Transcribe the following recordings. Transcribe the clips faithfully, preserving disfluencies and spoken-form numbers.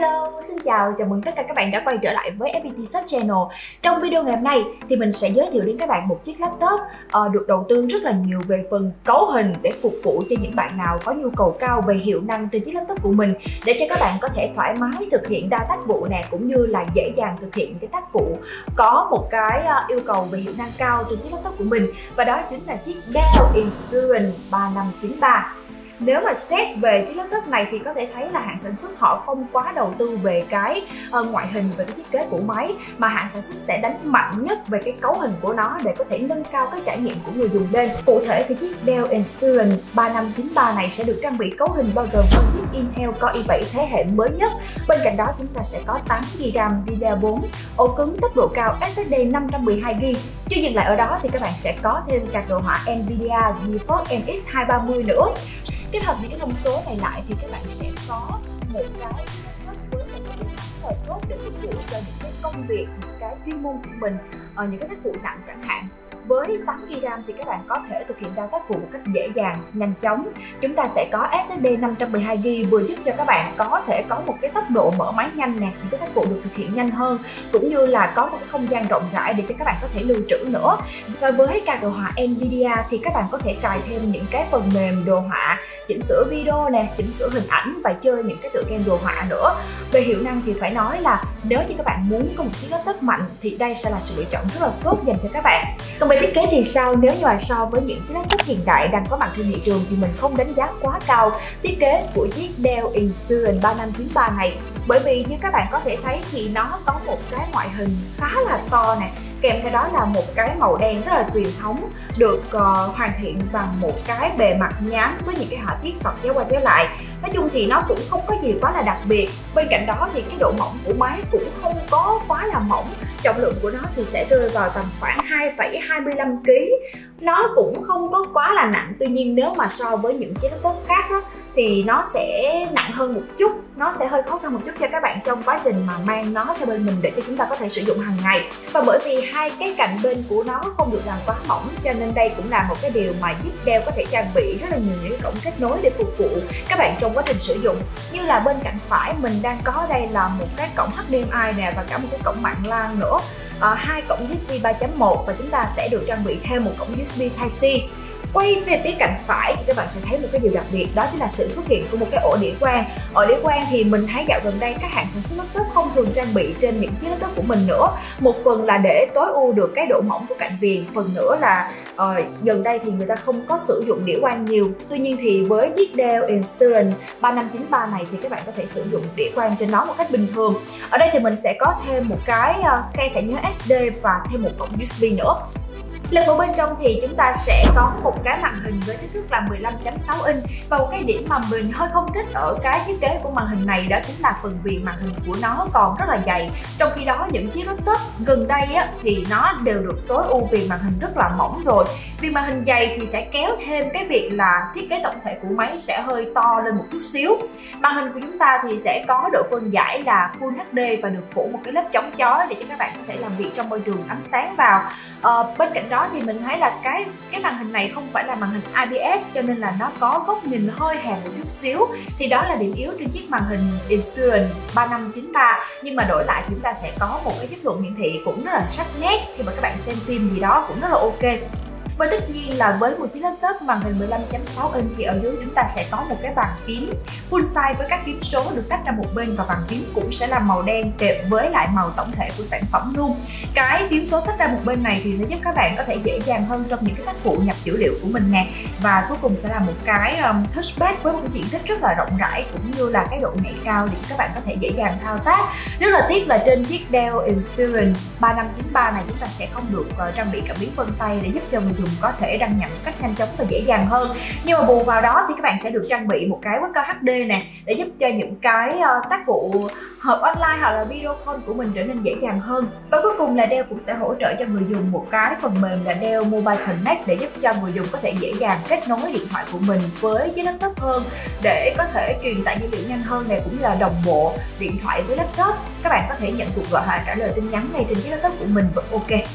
Hello, xin chào, chào mừng tất cả các bạn đã quay trở lại với ép pê tê Shop Channel. Trong video ngày hôm nay thì mình sẽ giới thiệu đến các bạn một chiếc laptop uh, được đầu tư rất là nhiều về phần cấu hình để phục vụ cho những bạn nào có nhu cầu cao về hiệu năng trên chiếc laptop của mình, để cho các bạn có thể thoải mái thực hiện đa tác vụ nè, cũng như là dễ dàng thực hiện những cái tác vụ có một cái uh, yêu cầu về hiệu năng cao trên chiếc laptop của mình, và đó chính là chiếc Dell Inspiron ba năm chín ba. Nếu mà xét về chiếc laptop này thì có thể thấy là hãng sản xuất họ không quá đầu tư về cái uh, ngoại hình, về cái thiết kế của máy, mà hãng sản xuất sẽ đánh mạnh nhất về cái cấu hình của nó để có thể nâng cao cái trải nghiệm của người dùng lên. Cụ thể thì chiếc Dell Inspiron ba năm chín ba này sẽ được trang bị cấu hình bao gồm con chip Intel Core i bảy thế hệ mới nhất. Bên cạnh đó chúng ta sẽ có tám gi bi RAM đê đê rờ bốn, ổ cứng tốc độ cao ét ét đê năm trăm mười hai gi bi. Chưa dừng lại ở đó thì các bạn sẽ có thêm card đồ họa Nvidia GeForce em ích hai ba mươi nữa. Kết hợp những cái thông số này lại thì các bạn sẽ có một cái laptop với một cái điểm rất là tốt để phục vụ cho những cái công việc, những cái chuyên môn của mình, ở những cái tác vụ nặng chẳng hạn. Với tám gi bi RAM thì các bạn có thể thực hiện đa tác vụ một cách dễ dàng, nhanh chóng. Chúng ta sẽ có ét ét đê năm trăm mười hai gi bi vừa giúp cho các bạn có thể có một cái tốc độ mở máy nhanh nè, những cái tác vụ được thực hiện nhanh hơn, cũng như là có một cái không gian rộng rãi để cho các bạn có thể lưu trữ nữa. Và với card đồ họa Nvidia thì các bạn có thể cài thêm những cái phần mềm đồ họa, chỉnh sửa video nè, chỉnh sửa hình ảnh và chơi những cái tựa game đồ họa nữa. Về hiệu năng thì phải nói là nếu như các bạn muốn có một chiếc laptop mạnh thì đây sẽ là sự lựa chọn rất là tốt dành cho các bạn. Còn về thiết kế thì sao? Nếu như mà so với những chiếc laptop hiện đại đang có mặt trên thị trường thì mình không đánh giá quá cao thiết kế của chiếc Dell Inspiron ba năm chín ba này, bởi vì như các bạn có thể thấy thì nó có một cái ngoại hình khá là to nè, kèm theo đó là một cái màu đen rất là truyền thống, được uh, hoàn thiện bằng một cái bề mặt nhám với những cái họa tiết sọc chéo qua chéo lại. Nói chung thì nó cũng không có gì quá là đặc biệt. Bên cạnh đó thì cái độ mỏng của máy cũng không có quá là mỏng. Trọng lượng của nó thì sẽ rơi vào tầm khoảng hai phẩy hai mươi lăm ki lô gam. Nó cũng không có quá là nặng. Tuy nhiên nếu mà so với những chiếc laptop khác đó, thì nó sẽ nặng hơn một chút. Nó sẽ hơi khó khăn một chút cho các bạn trong quá trình mà mang nó theo bên mình để cho chúng ta có thể sử dụng hàng ngày. Và bởi vì hai cái cạnh bên của nó không được làm quá mỏng, cho nên đây cũng là một cái điều mà giúp Dell có thể trang bị rất là nhiều những cái cổng kết nối để phục vụ các bạn trong quá trình sử dụng. Như là bên cạnh phải mình đang có đây là một cái cổng hát đê em i nè, và cả một cái cổng mạng LAN nữa. À, hai cổng u ét bê ba chấm một, và chúng ta sẽ được trang bị thêm một cổng u ét bê Type C. Quay về phía cạnh phải thì các bạn sẽ thấy một cái điều đặc biệt, đó chính là sự xuất hiện của một cái ổ đĩa quang. Ổ đĩa quang thì mình thấy dạo gần đây các hãng sản xuất laptop không thường trang bị trên những chiếc laptop của mình nữa. Một phần là để tối ưu được cái độ mỏng của cạnh viền, phần nữa là uh, gần đây thì người ta không có sử dụng đĩa quang nhiều. Tuy nhiên thì với chiếc Dell Inspiron ba năm chín ba này thì các bạn có thể sử dụng đĩa quang trên nó một cách bình thường. Ở đây thì mình sẽ có thêm một cái uh, khe thẻ nhớ ét đê và thêm một cổng u ét bê nữa. Lên vào bên trong thì chúng ta sẽ có một cái màn hình với kích thước là mười lăm chấm sáu inch, và một cái điểm mà mình hơi không thích ở cái thiết kế của màn hình này đó chính là phần viền màn hình của nó còn rất là dày. Trong khi đó những chiếc laptop gần đây á, thì nó đều được tối ưu viền màn hình rất là mỏng rồi. Viền màn hình dày thì sẽ kéo thêm cái việc là thiết kế tổng thể của máy sẽ hơi to lên một chút xíu. Màn hình của chúng ta thì sẽ có độ phân giải là Full hát đê và được phủ một cái lớp chống chói để cho các bạn có thể làm việc trong môi trường ánh sáng vào. Ờ, bên cạnh đó thì mình thấy là cái cái màn hình này không phải là màn hình i pê ét, cho nên là nó có góc nhìn hơi hẹp một chút xíu, thì đó là điểm yếu trên chiếc màn hình Inspiron ba năm chín ba. Nhưng mà đổi lại thì chúng ta sẽ có một cái chất lượng hiển thị cũng rất là sắc nét, khi mà các bạn xem phim gì đó cũng rất là ok. Và tất nhiên là với một chiếc laptop màn hình mười lăm chấm sáu inch thì ở dưới chúng ta sẽ có một cái bàn phím full size với các phím số được tách ra một bên, và bàn phím cũng sẽ là màu đen kẹp với lại màu tổng thể của sản phẩm luôn. Cái phím số tách ra một bên này thì sẽ giúp các bạn có thể dễ dàng hơn trong những cái tác vụ nhập dữ liệu của mình nè. Và cuối cùng sẽ là một cái um, touchpad với một cái diện tích rất là rộng rãi, cũng như là cái độ nhạy cao để các bạn có thể dễ dàng thao tác. Rất là tiếc là trên chiếc Dell Inspiron ba năm chín ba này chúng ta sẽ không được uh, trang bị cảm biến vân tay để giúp cho người dùng có thể đăng nhập một cách nhanh chóng và dễ dàng hơn. Nhưng mà bù vào đó thì các bạn sẽ được trang bị một cái webcam hát đê nè, để giúp cho những cái uh, tác vụ họp online hoặc là video call của mình trở nên dễ dàng hơn. Và cuối cùng là Dell cũng sẽ hỗ trợ cho người dùng một cái phần mềm là Dell Mobile Connect, để giúp cho người dùng có thể dễ dàng kết nối điện thoại của mình với chiếc laptop hơn, để có thể truyền tải dữ liệu nhanh hơn này, cũng như là đồng bộ điện thoại với laptop. Các bạn có thể nhận cuộc gọi hoặc trả lời tin nhắn ngay trên chiếc laptop của mình vẫn ok.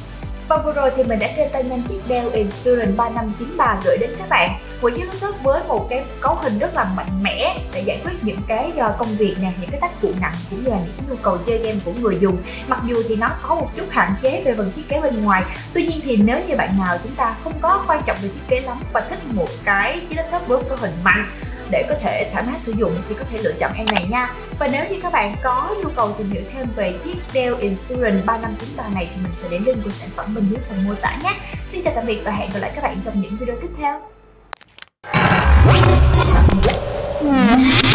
Và vừa rồi thì mình đã trên tay nhanh chiếc Dell Inspiron ba năm chín ba gửi đến các bạn. Một chiếc laptop với một cái cấu hình rất là mạnh mẽ để giải quyết những cái công việc nè, những cái tác vụ nặng cũng như là những nhu cầu chơi game của người dùng. Mặc dù thì nó có một chút hạn chế về phần thiết kế bên ngoài, tuy nhiên thì nếu như bạn nào chúng ta không có quan trọng về thiết kế lắm và thích một cái chiếc laptop với một cấu hình mạnh để có thể thoải mái sử dụng thì có thể lựa chọn em này nha. Và nếu như các bạn có nhu cầu tìm hiểu thêm về chiếc Dell Inspiron ba năm chín ba này thì mình sẽ để link của sản phẩm bên dưới phần mô tả nhé. Xin chào tạm biệt và hẹn gặp lại các bạn trong những video tiếp theo.